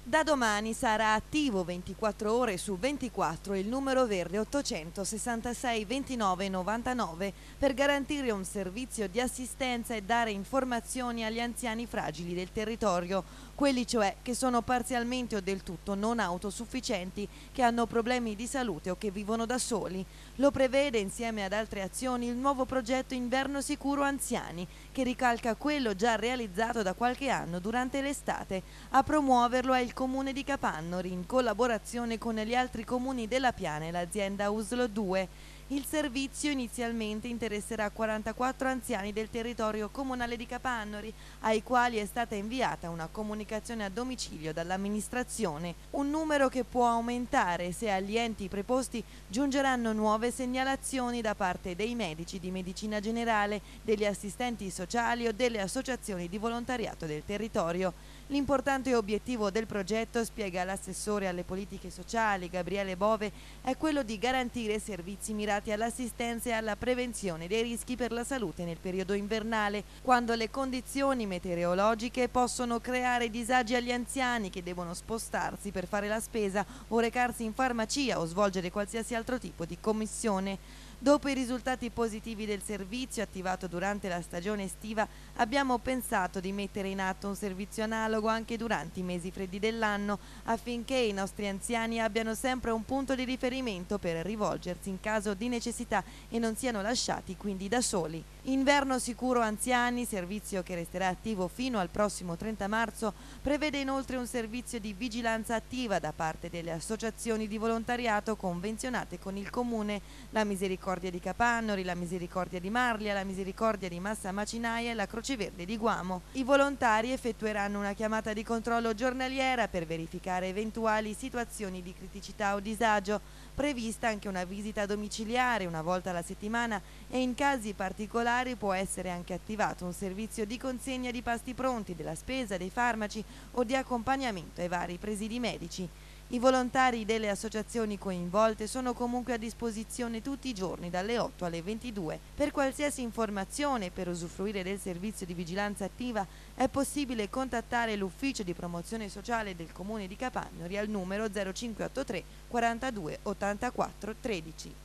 Da domani sarà attivo 24 ore su 24 il numero verde 866 29 99 per garantire un servizio di assistenza e dare informazioni agli anziani fragili del territorio, quelli cioè che sono parzialmente o del tutto non autosufficienti, che hanno problemi di salute o che vivono da soli. Lo prevede insieme ad altre azioni il nuovo progetto Inverno Sicuro Anziani, che ricalca quello già realizzato da qualche anno durante l'estate. A promuoverlo è il Comune di Capannori, in collaborazione con gli altri comuni della Piana e l'azienda USLO 2. Il servizio inizialmente interesserà 44 anziani del territorio comunale di Capannori, ai quali è stata inviata una comunicazione a domicilio dall'amministrazione, un numero che può aumentare se agli enti preposti giungeranno nuove segnalazioni da parte dei medici di medicina generale, degli assistenti sociali o delle associazioni di volontariato del territorio. L'importante obiettivo del progetto, spiega l'assessore alle politiche sociali Gabriele Bove, è quello di garantire servizi mirati all'assistenza e alla prevenzione dei rischi per la salute nel periodo invernale, quando le condizioni meteorologiche possono creare disagi agli anziani che devono spostarsi per fare la spesa o recarsi in farmacia o svolgere qualsiasi altro tipo di commissione. Dopo i risultati positivi del servizio attivato durante la stagione estiva, abbiamo pensato di mettere in atto un servizio analogo anche durante i mesi freddi dell'anno, affinché i nostri anziani abbiano sempre un punto di riferimento per rivolgersi in caso di necessità e non siano lasciati quindi da soli. Inverno Sicuro Anziani, servizio che resterà attivo fino al prossimo 30 marzo, prevede inoltre un servizio di vigilanza attiva da parte delle associazioni di volontariato convenzionate con il Comune, la Misericordia di Capannori, la Misericordia di Marlia, la Misericordia di Massa Macinaia e la Croce Verde di Guamo. I volontari effettueranno una chiamata di controllo giornaliera per verificare eventuali situazioni di criticità o disagio, prevista anche una visita domiciliare una volta alla settimana e in casi particolari può essere anche attivato un servizio di consegna di pasti pronti, della spesa, dei farmaci o di accompagnamento ai vari presidi medici. I volontari delle associazioni coinvolte sono comunque a disposizione tutti i giorni dalle 8 alle 22. Per qualsiasi informazione e per usufruire del servizio di vigilanza attiva è possibile contattare l'ufficio di promozione sociale del Comune di Capannori al numero 0583 42 84 13.